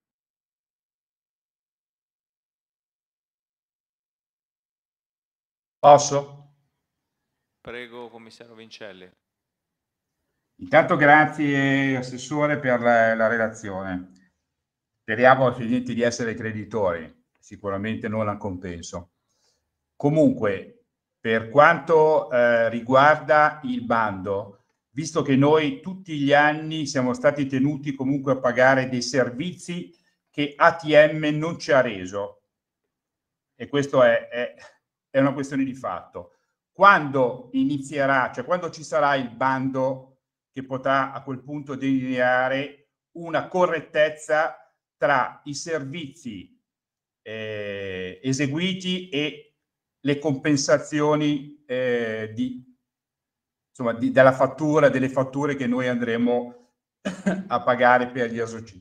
Posso? Prego, commissario Vincelli. Intanto grazie Assessore per la, la relazione. Speriamo finiti di essere creditori, sicuramente non a compenso. Comunque, per quanto eh, riguarda il bando, visto che noi tutti gli anni siamo stati tenuti comunque a pagare dei servizi che A T M non ci ha reso, e questo è, è, è una questione di fatto. Quando inizierà, cioè quando ci sarà il bando che potrà a quel punto delineare una correttezza tra i servizi eh, eseguiti e le compensazioni eh, di, insomma, di, della fattura, delle fatture che noi andremo a pagare per gli esercizi.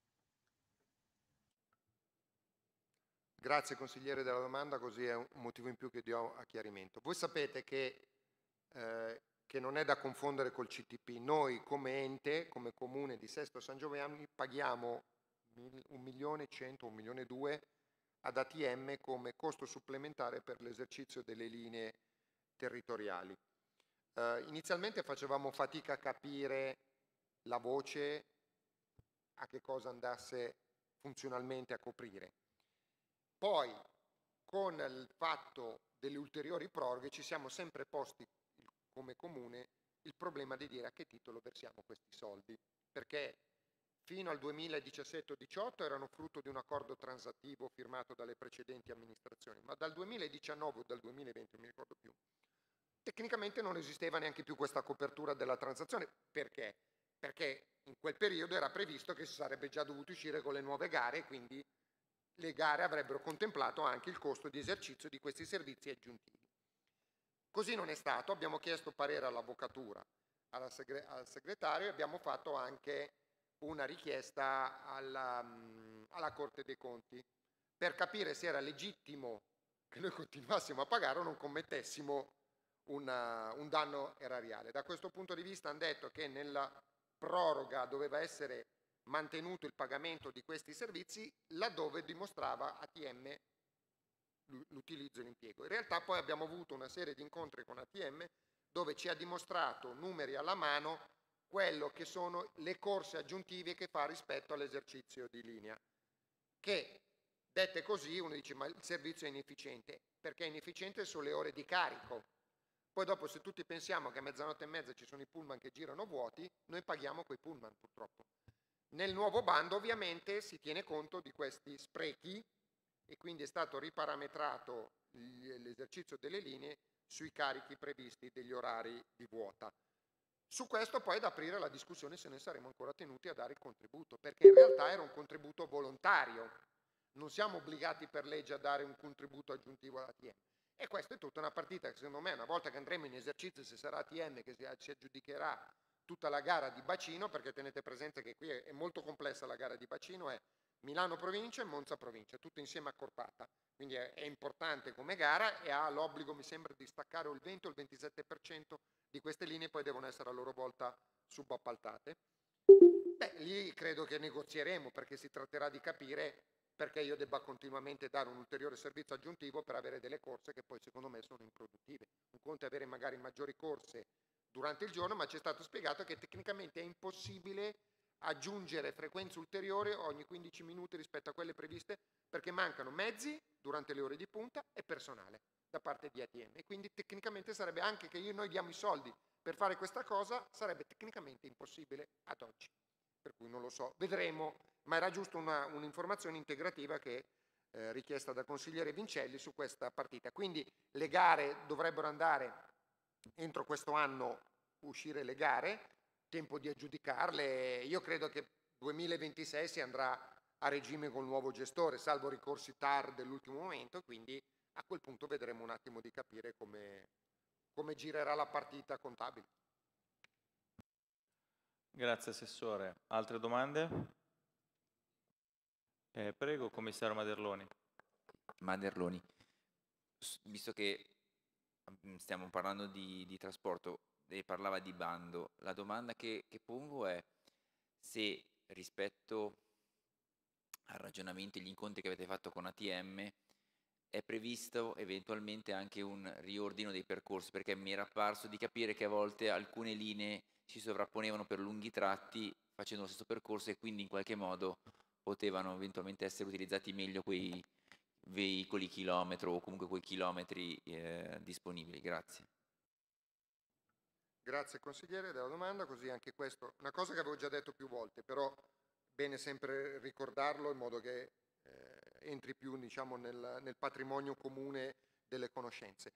Grazie consigliere della domanda, così è un motivo in più che do a chiarimento. Voi sapete che, eh, che non è da confondere col C T P. Noi come ente, come comune di Sesto San Giovanni, paghiamo un milione cento, un milione due ad A T M come costo supplementare per l'esercizio delle linee territoriali. Eh, inizialmente facevamo fatica a capire la voce, a che cosa andasse funzionalmente a coprire. Poi, con il fatto delle ulteriori proroghe, ci siamo sempre posti come comune il problema di dire a che titolo versiamo questi soldi, perché fino al duemiladiciassette diciotto erano frutto di un accordo transattivo firmato dalle precedenti amministrazioni, ma dal duemiladiciannove o dal duemilaventi, non mi ricordo più, tecnicamente non esisteva neanche più questa copertura della transazione. Perché? Perché in quel periodo era previsto che si sarebbe già dovuto uscire con le nuove gare, quindi le gare avrebbero contemplato anche il costo di esercizio di questi servizi aggiuntivi. Così non è stato, abbiamo chiesto parere all'avvocatura, alla segre al segretario, e abbiamo fatto anche una richiesta alla, alla Corte dei Conti per capire se era legittimo che noi continuassimo a pagare o non commettessimo una, un danno erariale. Da questo punto di vista hanno detto che nella proroga doveva essere mantenuto il pagamento di questi servizi laddove dimostrava A T M l'utilizzo e l'impiego. In realtà poi abbiamo avuto una serie di incontri con A T M dove ci ha dimostrato, numeri alla mano, quello che sono le corse aggiuntive che fa rispetto all'esercizio di linea, che dette così uno dice ma il servizio è inefficiente. Perché è inefficiente sulle ore di carico. Poi dopo, se tutti pensiamo che a mezzanotte e mezza ci sono i pullman che girano vuoti, noi paghiamo quei pullman purtroppo. Nel nuovo bando ovviamente si tiene conto di questi sprechi e quindi è stato riparametrato l'esercizio delle linee sui carichi previsti degli orari di vuota. Su questo poi è da aprire la discussione se ne saremo ancora tenuti a dare il contributo, perché in realtà era un contributo volontario, non siamo obbligati per legge a dare un contributo aggiuntivo all'A T M. E questa è tutta una partita che secondo me una volta che andremo in esercizio, se sarà A T M che si aggiudicherà tutta la gara di bacino, perché tenete presente che qui è molto complessa la gara di bacino, è Milano provincia e Monza provincia, tutto insieme accorpata, quindi è, è importante come gara e ha l'obbligo, mi sembra, di staccare il venti o il ventisette per cento di queste linee, poi devono essere a loro volta subappaltate. Beh, lì credo che negozieremo, perché si tratterà di capire perché io debba continuamente dare un ulteriore servizio aggiuntivo per avere delle corse che poi secondo me sono improduttive. Un conto è avere magari maggiori corse durante il giorno, ma ci è stato spiegato che tecnicamente è impossibile aggiungere frequenze ulteriori ogni quindici minuti rispetto a quelle previste, perché mancano mezzi durante le ore di punta e personale da parte di A T M, e quindi tecnicamente sarebbe, anche che io, noi diamo i soldi per fare questa cosa, sarebbe tecnicamente impossibile ad oggi, per cui non lo so, vedremo, ma era giusto una, un'informazione integrativa che eh, richiesta dal consigliere Vincelli su questa partita. Quindi le gare dovrebbero andare entro questo anno, uscire le gare, tempo di aggiudicarle. Io credo che duemilaventisei si andrà a regime col nuovo gestore, salvo ricorsi T A R dell'ultimo momento, quindi a quel punto vedremo un attimo di capire come, come girerà la partita contabile. Grazie Assessore. Altre domande? Eh, prego, Commissario Maderloni. Maderloni, S- visto che mm, stiamo parlando di, di trasporto e parlava di bando, la domanda che, che pongo è se rispetto al ragionamento e gli incontri che avete fatto con A T M è previsto eventualmente anche un riordino dei percorsi, perché mi era parso di capire che a volte alcune linee si sovrapponevano per lunghi tratti facendo lo stesso percorso e quindi in qualche modo potevano eventualmente essere utilizzati meglio quei veicoli chilometro o comunque quei chilometri eh, disponibili. Grazie. Grazie consigliere della domanda, così anche questo, una cosa che avevo già detto più volte, però bene sempre ricordarlo in modo che eh, entri più, diciamo, nel, nel patrimonio comune delle conoscenze.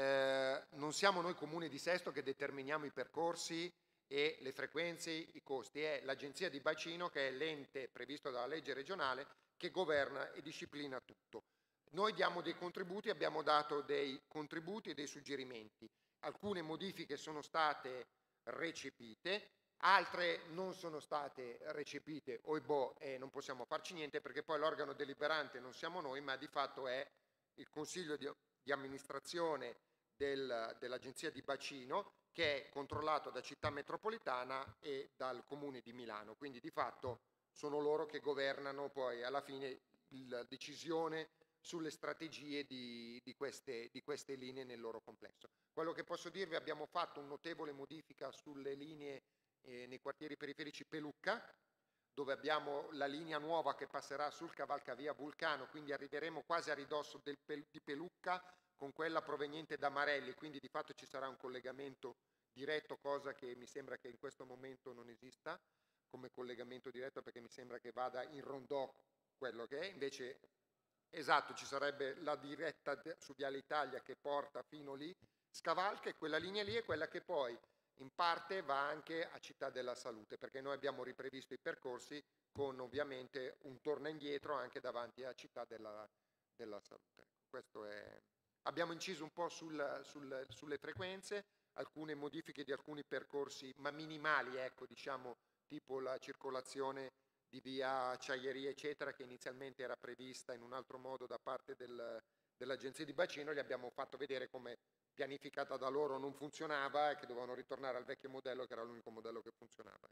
Eh, non siamo noi Comune di Sesto che determiniamo i percorsi e le frequenze, i costi, è l'Agenzia di Bacino, che è l'ente previsto dalla legge regionale che governa e disciplina tutto. Noi diamo dei contributi, abbiamo dato dei contributi e dei suggerimenti. Alcune modifiche sono state recepite, altre non sono state recepite, oibò, e non possiamo farci niente, perché poi l'organo deliberante non siamo noi, ma di fatto è il Consiglio di, di amministrazione del, dell'Agenzia di Bacino, che è controllato da Città Metropolitana e dal Comune di Milano. Quindi di fatto sono loro che governano poi alla fine la decisione sulle strategie di, di, queste, di queste linee nel loro complesso. Quello che posso dirvi, abbiamo fatto una notevole modifica sulle linee eh, nei quartieri periferici Pelucca, dove abbiamo la linea nuova che passerà sul cavalcavia Vulcano, quindi arriveremo quasi a ridosso del, di Pelucca con quella proveniente da Marelli, quindi di fatto ci sarà un collegamento diretto, cosa che mi sembra che in questo momento non esista come collegamento diretto, perché mi sembra che vada in rondò quello che è, invece esatto, ci sarebbe la diretta su Viale Italia che porta fino lì, scavalca, e quella linea lì è quella che poi in parte va anche a Città della Salute, perché noi abbiamo riprevisto i percorsi con ovviamente un torno indietro anche davanti a Città della, della Salute. Questo è... Abbiamo inciso un po' sul, sul, sulle frequenze, alcune modifiche di alcuni percorsi, ma minimali, ecco, diciamo, tipo la circolazione di via Acciaieria eccetera, che inizialmente era prevista in un altro modo da parte del, dell'Agenzia di Bacino. Gli abbiamo fatto vedere come pianificata da loro non funzionava e che dovevano ritornare al vecchio modello, che era l'unico modello che funzionava.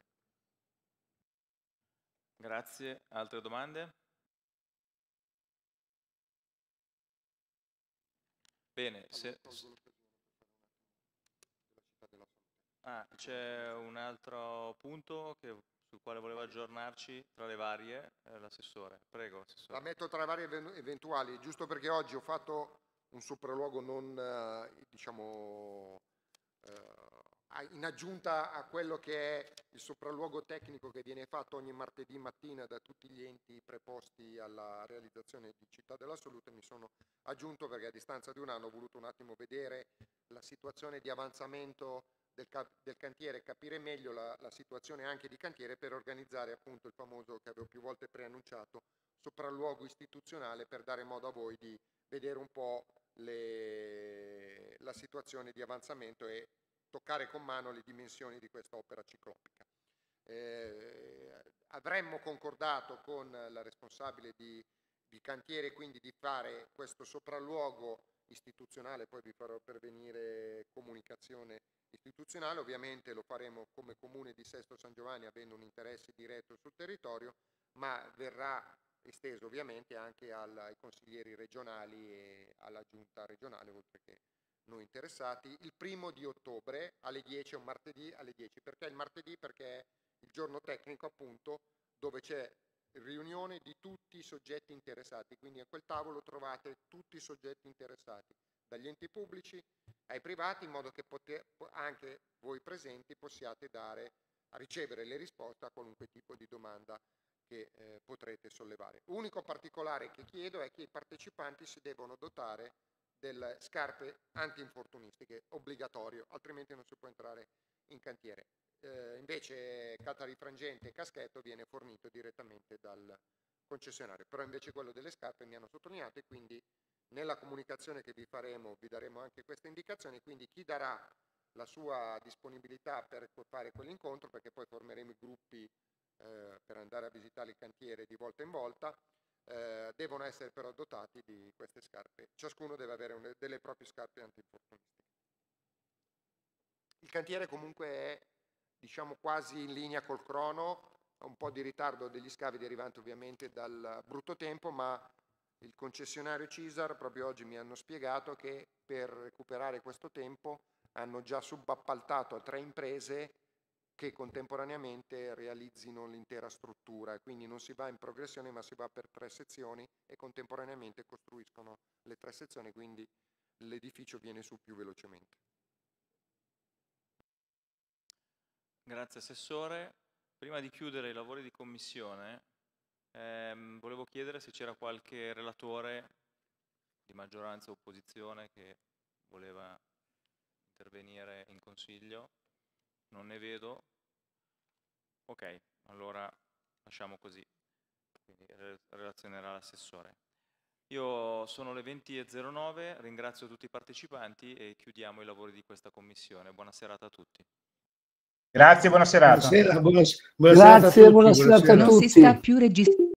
Grazie. Altre domande? Bene, se... ah, c'è un altro punto che, sul quale voleva aggiornarci tra le varie, eh, l'assessore. Prego, assessore. La metto tra le varie eventuali, giusto perché oggi ho fatto un sopralluogo non, eh, diciamo, eh, in aggiunta a quello che è il sopralluogo tecnico che viene fatto ogni martedì mattina da tutti gli enti preposti alla realizzazione di Città della Salute. Mi sono aggiunto perché a distanza di un anno ho voluto un attimo vedere la situazione di avanzamento del, del cantiere, capire meglio la, la situazione anche di cantiere per organizzare appunto il famoso, che avevo più volte preannunciato, sopralluogo istituzionale, per dare modo a voi di vedere un po' le, la situazione di avanzamento e toccare con mano le dimensioni di questa opera ciclopica. Eh, avremmo concordato con la responsabile di, di cantiere quindi di fare questo sopralluogo istituzionale, poi vi farò pervenire comunicazione istituzionale, ovviamente lo faremo come Comune di Sesto San Giovanni avendo un interesse diretto sul territorio, ma verrà esteso ovviamente anche al, ai consiglieri regionali e alla giunta regionale, oltre che noi interessati, il primo di ottobre alle dieci, è un martedì alle dieci. Perché il martedì? Perché è il giorno tecnico, appunto, dove c'è riunione di tutti i soggetti interessati, quindi a quel tavolo trovate tutti i soggetti interessati, dagli enti pubblici ai privati, in modo che poter, anche voi presenti possiate dare a ricevere le risposte a qualunque tipo di domanda che eh, potrete sollevare. Unico particolare che chiedo è che i partecipanti si devono dotare delle scarpe antinfortunistiche, obbligatorio, altrimenti non si può entrare in cantiere. Eh, invece catarifrangente e caschetto viene fornito direttamente dal concessionario, però invece quello delle scarpe mi hanno sottolineato, e quindi nella comunicazione che vi faremo vi daremo anche queste indicazioni, quindi chi darà la sua disponibilità per fare quell'incontro, perché poi formeremo i gruppi eh, per andare a visitare il cantiere di volta in volta, eh, devono essere però dotati di queste scarpe, ciascuno deve avere une, delle proprie scarpe antinfortunistiche. Il cantiere comunque è, diciamo, quasi in linea col crono, un po' di ritardo degli scavi derivante ovviamente dal brutto tempo, ma il concessionario Cisar proprio oggi mi hanno spiegato che per recuperare questo tempo hanno già subappaltato a tre imprese che contemporaneamente realizzino l'intera struttura, quindi non si va in progressione ma si va per tre sezioni e contemporaneamente costruiscono le tre sezioni, quindi l'edificio viene su più velocemente. Grazie Assessore. Prima di chiudere i lavori di commissione, ehm, volevo chiedere se c'era qualche relatore di maggioranza o opposizione che voleva intervenire in Consiglio. Non ne vedo. Ok, allora lasciamo così, quindi relazionerà l'assessore. Io sono le venti e zero nove, ringrazio tutti i partecipanti e chiudiamo i lavori di questa commissione. Buona serata a tutti. Grazie, buona serata. Buonasera, buona, buona serata a Grazie, tutti, buona serata a buonasera. Non si tutti. sta più registrando.